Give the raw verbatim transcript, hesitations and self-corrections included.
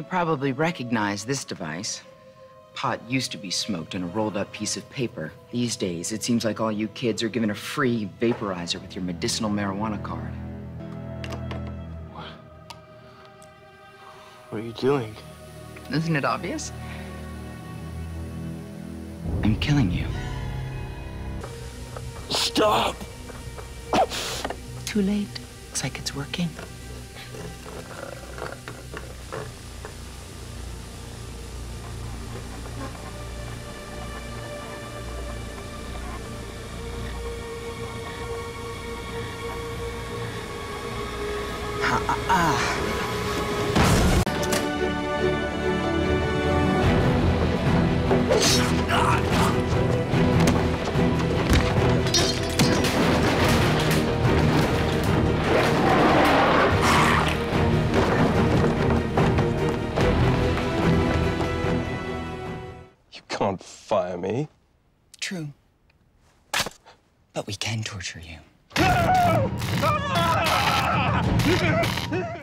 You probably recognize this device. Pot used to be smoked in a rolled-up piece of paper. These days, it seems like all you kids are given a free vaporizer with your medicinal marijuana card. What? What are you doing? Isn't it obvious? I'm killing you. Stop! Too late. Looks like it's working. Ah, ah, ah. You can't fire me. True. But we can torture you. Ah!